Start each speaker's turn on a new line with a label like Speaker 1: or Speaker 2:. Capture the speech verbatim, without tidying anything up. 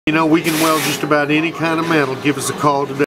Speaker 1: You know, we can weld just about any kind of metal. Give us a call today.